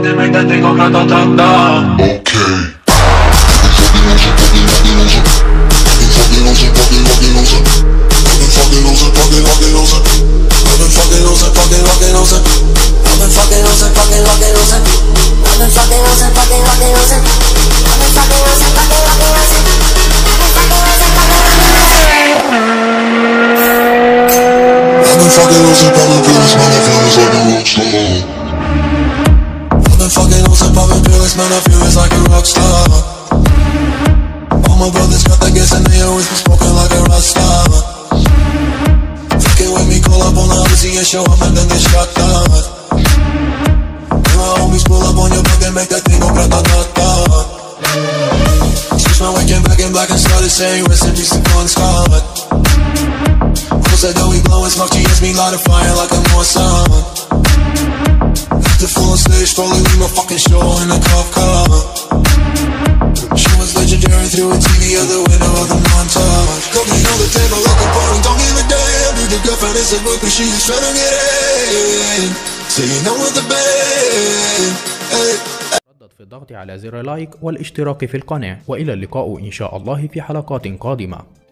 dime que tengo ratatata. Okay. Man, I feel it's like a rock star. All my brothers got that gas and they always been smoking like a rock star. Fucking with me, call up on the Uzi and show up and then get shot down. And my homies pull up on your block and make that thing go grata-ta-ta. Switch my waking back in black and started saying rest in peace to Bon Scott. Who said that we blowing smoke, GS me light a fire like a Mossad. The full on stage, probably leave my fucking show in a cop car. She was legendary through a TV out the window of the montage. Cooking on the table like a party, don't give a damn. Dude, the girlfriend is a book, but she's trying to get in. So you know what the band. ردد في الضغط على زر لايك والاشتراك في القناة، وإلى اللقاء إن شاء الله في حلقات قادمة.